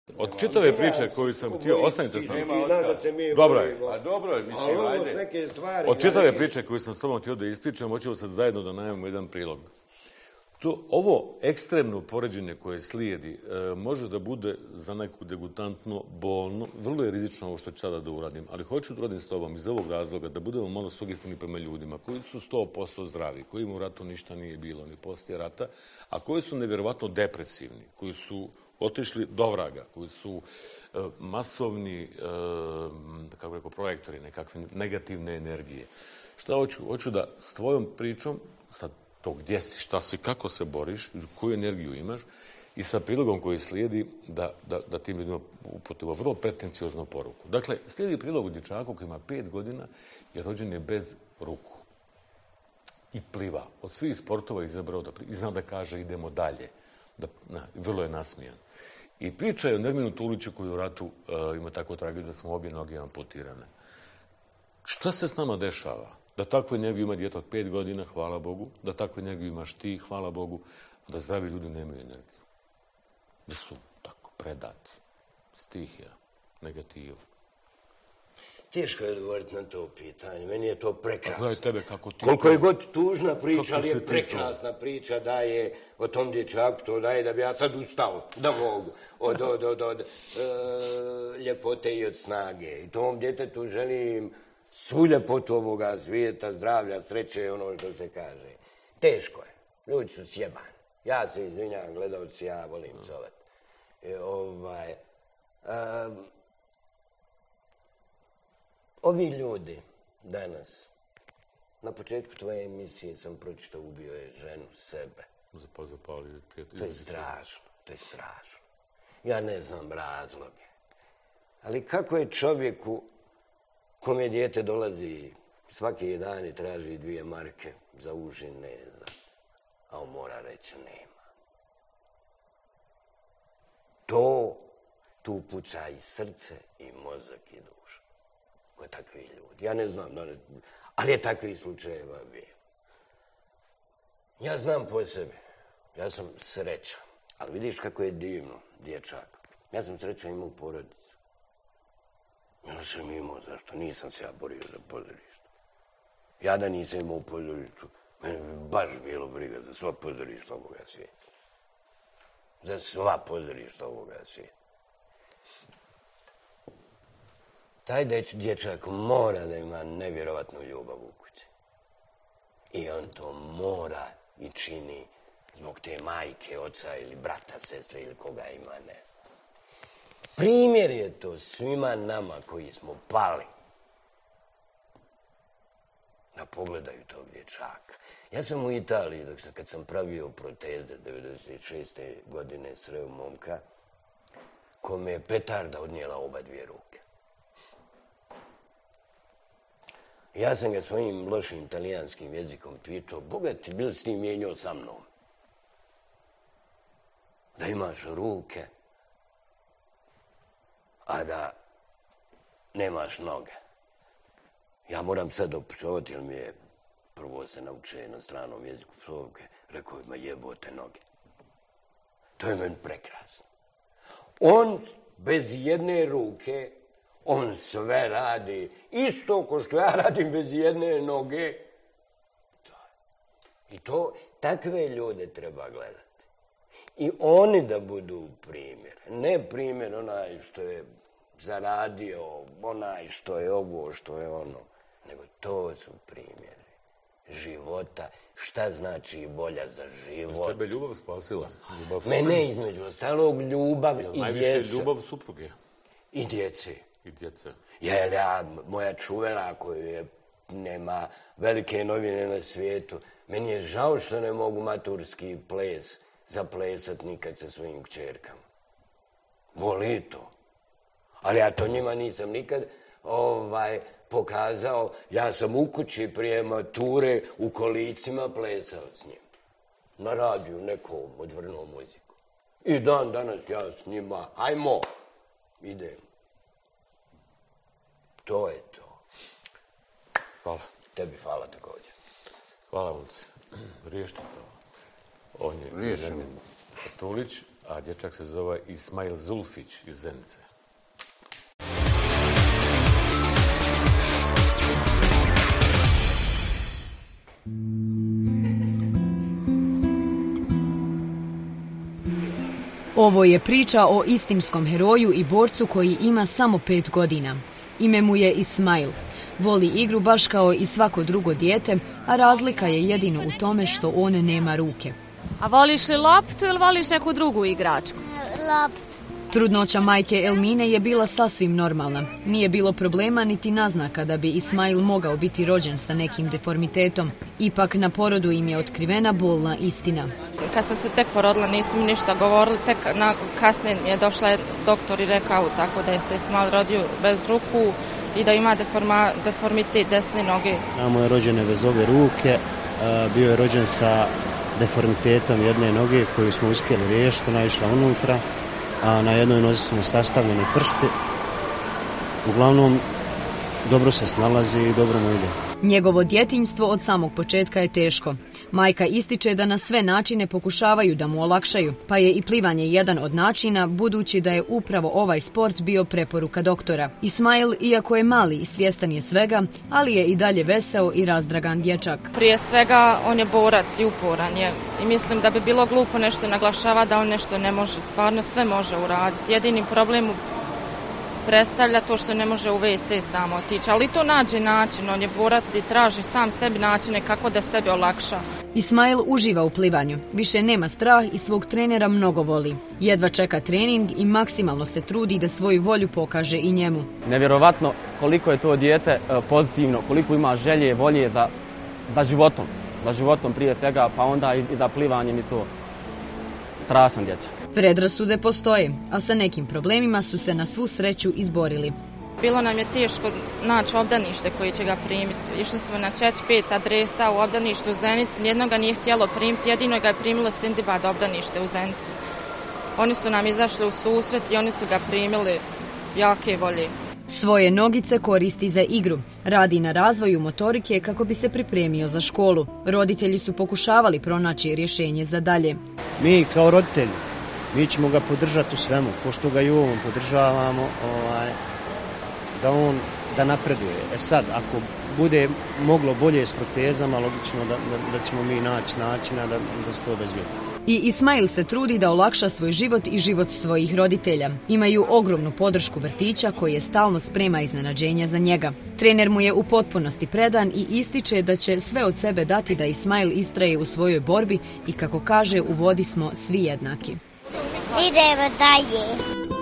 Od čitave priče koju sam htio, ostanite s nama. Dobro je. A dobro je, mislim, ajde. Od čitave priče koju sam s tobom htio da ispričam, hoćemo sad zajedno da najavimo jedan prilog. Ovo ekstremno poređenje koje slijedi može da bude za neku degutantno, bolno, vrlo je rizično ovo što ću sada da uradim, ali hoću da uradim s tobom iz ovog razloga da budemo malo sugestivni prema ljudima koji su 100% zdravi, kojima u ratu ništa nije bilo, ni poslije rata, a koji su nevjerovatno depresivni, koji su otišli do vraga, koji su masovni, kako rekao, projektori nekakve negativne energije. Šta hoću? Hoću da s tvojom pričom, sa to gdje si, šta si, kako se boriš, koju energiju imaš i sa prilogom koji slijedi da tim ljudima uputimo vrlo pretencijoznu poruku. Dakle, slijedi prilog u dječaku koji ima 5 godina i rođen je bez ruku. I pliva. Od svih sportova izabrao da pliva. I zna da kaže idemo dalje. Vrlo je nasmijan. I priča je o Nerminu Tuliću koji u ratu ima takvu tragediju da smo obje noge amputirane. Šta se s nama dešava? Da takvu energiju ima dijete od 5 godina, hvala Bogu, da takvu energiju imaš ti, hvala Bogu, a da zdravi ljudi nemaju energiju. Da su tako predati. Stihija, negativa. Teško je odgovoriti na to pitanje. Meni je to prekrasno. Gledaj tebe kako ti... Koliko je god tužna priča, ali je prekrasna priča da je o tom dječaku, to daje da bi ja sad ustao, da mogu, od ljepote i od snage. I tom djetetu želim svu ljepotu ovoga svijeta, zdravlja, sreće, ono što se kaže. Teško je. Ljudi su sjebani. Ja se izvinjam, gledalci, ja volim zovat. Ovi ljudi danas, na početku tvoje emisije sam pročitao, ubio je ženu, sebe. To je strašno, to je strašno. Ja ne znam razloge. Ali kako je čovjeku kome dijete dolazi svaki dan i traži 2 marke za užin, ne znam, a on mora reći nema. Tu puca i srce i mozak i duša. Ko takvi ljudi. Ja ne znam, ali je takvih slučajeva bio. Ja znam po sebi. Ja sam srećan. Ali vidiš kako je divno, dječak. Ja sam srećan imao porodicu. Ja sam imao, zašto? Nisam se ja borio za pozorište. Ja da nisam imao pozorištu, mene bi baš bilo briga za sva pozorišta ovoga svijeta. Za sva pozorišta ovoga svijeta. Taj dječak mora da ima nevjerovatnu ljubav u kući. I on to mora i čini zbog te majke, oca ili brata, sestre ili koga ima, ne znam. Primjer je to svima nama koji smo pali. Da pogledaju tog dječaka. Ja sam u Italiji, kad sam pravio proteze 96. godine sreo momka, kome je petarda odnijela oba 2 ruke. Ja sam ga svojim lošim italijanskim jezikom pitao, Boga ti bil s tim mijenjao sa mnom? Da imaš ruke, a da nemaš noge. Ja moram sad opsovati, jer mi je prvo se nauče na stranom jeziku psovke, rekao je, ma jebote noge. To je meni prekrasno. On bez 1 ruke, on sve radi isto ko što ja radim bez 1 noge. I takve ljude treba gledati. I oni da budu primjer. Ne primjer onaj što je zaradio, onaj što je ovo, što je ono. Nego to su primjeri života. Šta znači volja za život? Tebe ljubav spasila? Mene između ostalog ljubav i djeca. Najviše ljubav supruge? I djece. I djece. Moja čuvena koju nema velike novine na svijetu, meni je žao što ne mogu maturski ples zaplesat nikad sa svojim kćerkama. Boli to. Ali ja to njima nisam nikad pokazao. Ja sam u kući prije mature u kolicima plesao s njim. Na radiju nekom odvrnuo muziku. I dan danas ja s njima, ajmo, idem. To je to. Hvala. Tebi hvala također. Hvala, momci. Riješite to. On je... Riješimo. Tulić, a dječak se zove Ismail Zulfić iz Zenice. Ovo je priča o istinskom heroju i borcu koji ima samo 5 godina. Ime mu je Ismail. Voli igru baš kao i svako drugo dijete, a razlika je jedino u tome što on nema ruke. A voliš li loptu ili voliš neku drugu igračku? Loptu. Trudnoća majke Elmine je bila sasvim normalna. Nije bilo problema niti naznaka da bi Ismail mogao biti rođen sa nekim deformitetom. Ipak na porodu im je otkrivena bolna istina. Kad sam se tek porodila nisu mi ništa govorili, tek kasnije mi je došla doktor i rekao tako da je se Ismail rodio bez ruku i da ima deformitet desne noge. Namo je rođene bez ove ruke, bio je rođen sa deformitetom jedne noge koju smo uspjeli riješiti, ona je išla unutra, a na jednoj nozi su mu sastavljeni prsti. Uglavnom, dobro se snalazi i dobro mu ide. Njegovo djetinjstvo od samog početka je teško. Majka ističe da na sve načine pokušavaju da mu olakšaju, pa je i plivanje jedan od načina, budući da je upravo ovaj sport bio preporuka doktora. Ismail, iako je mali i svjestan je svega, ali je i dalje veseo i razdragan dječak. Prije svega on je borac i uporan je i mislim da bi bilo glupo nešto naglašava da on nešto ne može, stvarno sve može uraditi. Jedini problem predstavlja to što ne može u WC samo otići, ali to nađe način, on je borac i traži sam sebi načine kako da sebe olakša. Ismail uživa u plivanju, više nema strah i svog trenera mnogo voli. Jedva čeka trening i maksimalno se trudi da svoju volju pokaže i njemu. Nevjerovatno koliko je to dijete pozitivno, koliko ima želje, volje za životom prije svega, pa onda i za plivanjem i to. Strašan dječak. Predrasude postoje, a sa nekim problemima su se na svu sreću izborili. Bilo nam je teško naći obdanište koji će ga primiti. Išli smo na 4-5 adresa u obdaništu u Zenici, nijedno ga nije htjelo primiti, jedino ga je primilo Sindibad obdanište u Zenici. Oni su nam izašli u susret i oni su ga primili jake volje. Svoje nogice koristi za igru, radi na razvoju motorike kako bi se pripremio za školu. Roditelji su pokušavali pronaći rješenje za dalje. Mi kao roditelji, mi ćemo ga podržati u svemu, pošto ga i u ovom podržavamo, da napreduje. Sad, ako bude moglo bolje s protezama, logično da ćemo mi naći načina da se to obezbijedi. I Ismail se trudi da olakša svoj život i život svojih roditelja. Imaju ogromnu podršku vrtića koji je stalno sprema iznenađenja za njega. Trener mu je u potpunosti predan i ističe da će sve od sebe dati da Ismail istraje u svojoj borbi i kako kaže u vodi smo svi jednaki. Idemo dalje.